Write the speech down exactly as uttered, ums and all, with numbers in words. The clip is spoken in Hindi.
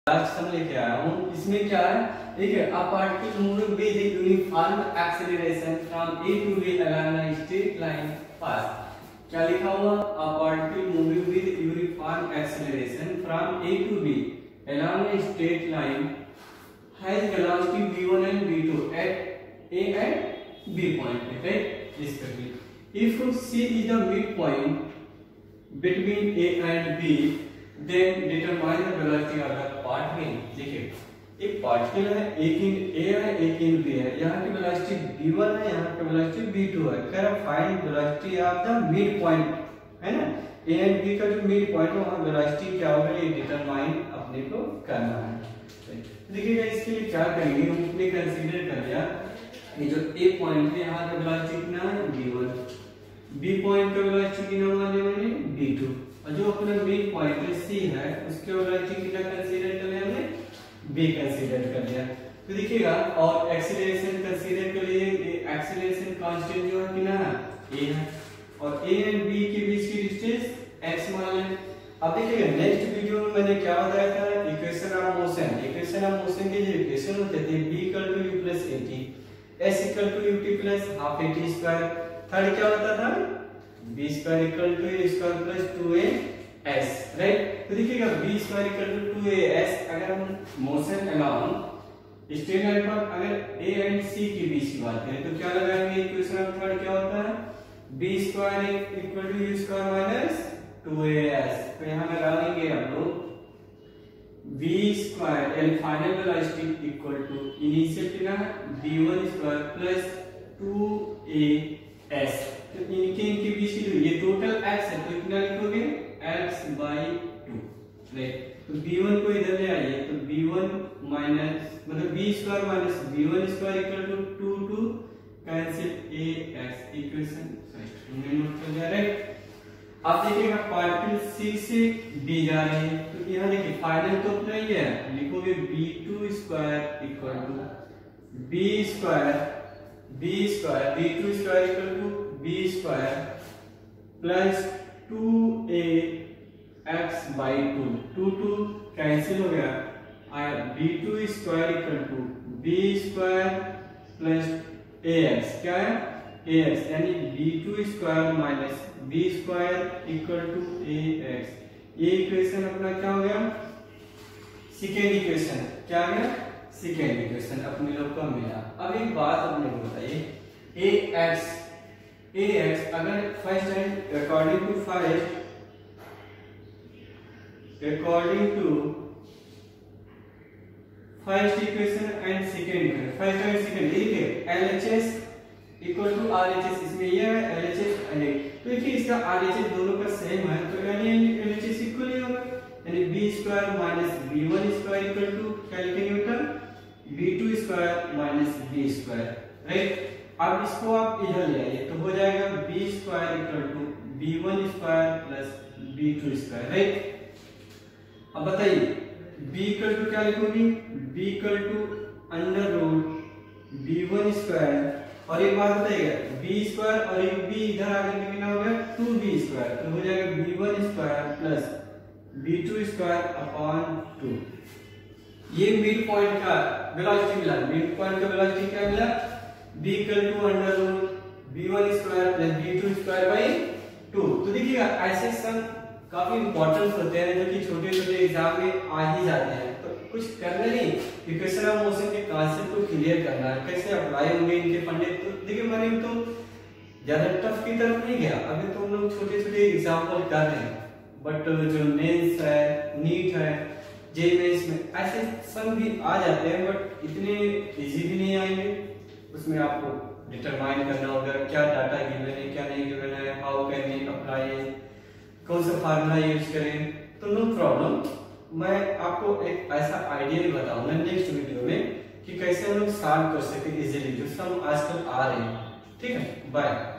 लास्ट सम लेके आया हूँ। इसमें क्या है, ठीक है, a particle moving with uniform acceleration from A to B along a straight line path. क्या लिखा हुआ, a particle moving with uniform acceleration from A to B along a straight line has velocity v one and v two at a and b point, right, respectively. If c is the midpoint between a and b, then determine the velocity of the particle. देखिए एक पार्टिकल है, एक इन a है एक इन b है, यहाँ की वेलोसिटी v one है, यहाँ की वेलोसिटी v two है। कह रहा find velocity of the mid point, है ना, a एंड b का जो मिड पॉइंट है वहाँ वेलोसिटी क्या होगा ये डिटरमाइन अपने को करना है। देखिएगा इसके लिए क्या करेंगे, हमने कंसीडर कर लिया ये जो a पॉइंट है यहाँ का वेलोसिटी कितना है v one, b पॉइंट का वेलोसिटी कितना वाले मैंने v two, और जो अपना मिड पॉइंट है c है उसके वेलोसिटी कितना कंसीडर कर लिया हमने b कंसीडर कर लिया। तो देखिएगा और एक्सीलरेशन कंसीडर कर लिए, एक्सीलरेशन कांस्टेंट जो है कितना है a है, और a एंड b के बीच की डिस्टेंस x मान लें। अब देखिएगा नेक्स्ट वीडियो में मैंने क्या बताया था, equation of motion. Equation of motion के जो इक्वेशन होते थे b equal to u plus at, s equal to ut plus half at square, third क्या होता था b square equal to a square plus two a s, right. तो देखिएगा b square equal to two a s, अगर हम मोशन अलोंग स्ट्रेट लाइन पर अगर a एंड c के बीच की बात करें तो क्या लगाएंगे, इक्वेशन ऑफ थर्ड क्या होता है b square equal to u square minus two A S. तो यहाँ लगा लेंगे हम लोग v square and final velocity equal to initial कितना है v one square plus two A S. तो इनके इनके बीच की जो ये टोटल x है तो कितना लिखोगे x बाई टू, राइट। तो v one को इधर ले आइए तो v one माइनस मतलब v square minus v one square equal to two two cancel a x, equation हमने नोट कर लिया, राइट। अब देखिएगा पार्टिकल C से B जा रहे हैं तो यहाँ देखिए फाइनल तो अपना ही है, लिखोगे v two square equal to b square b square v two square equal to b square plus two A X by two, two two cancel हो गया, आया v two square equal to b square plus ax, क्या है ax, यानी v two square minus b square equal to ax। ये इक्वेशन अपना क्या हो गया, सेकेंड इक्वेशन, क्या गया सेकेंड इक्वेशन अपने लोग को मिला। अब एक बात अपने को बताइए, ax ax अगर first and according to first according to first equation and second equation, first and second, ठीक है, L H S equal to R H S, इसमें ये है L H S अलग, तो देखिए इसका R H S दोनों का सेम है तो यानी L H S इक्वल ही होगा, यानी b square minus v one square equal to क्या लिखेंगे बेटा v two square minus b square, right. अब इसको आप इधर ले आइए तो हो जाएगा b square equal to v one square plus v two square, right. अब बताइए b इक्वल टू क्या लिखोगी, b equal to under root v one square, और एक बात बताइएगा b स्क्वायर और एक b इधर आकर के कितना हो गया टू b स्क्वायर, तो हो जाएगा v one square plus v two square upon two. ये मिड पॉइंट का वेलोसिटी मिला, मिड पॉइंट का वेलोसिटी क्या मिला b equal to under root v one square plus v two square by two. तो देखिएगा ऐसे सम काफी इंपॉर्टेंट होते हैं जो कि छोटे छोटे एग्जाम में आ ही जाते हैं, तो कुछ करना नहीं, इक्वेशन ऑफ मोशन के कांसेप्ट को क्लियर करना है, कैसे अप्लाई होंगे इनके फंडे। तो देखिए मैंने तो ज्यादा टफ की तरफ नहीं गया, अभी तो हम लोग छोटे छोटे एग्जाम्पल कर रहे हैं, बट जो मेंस है नीट है जे मेंस में ऐसे सम भी आ जाते हैं बट इतने इजी भी नहीं आएंगे। उसमें आपको डिटरमाइन करना होगा क्या डाटा गिवन है क्या नहीं गिवन है, हाउ कैन वी अप्लाई, कौन सा फार्मूला यूज करें, तो नो प्रॉब्लम, मैं आपको एक ऐसा आइडिया भी बताऊंगा नेक्स्ट वीडियो में कि कैसे हम लोग सॉल्व कर सके इजीली जो सम आजकल आ रहे हैं, ठीक है। बाय।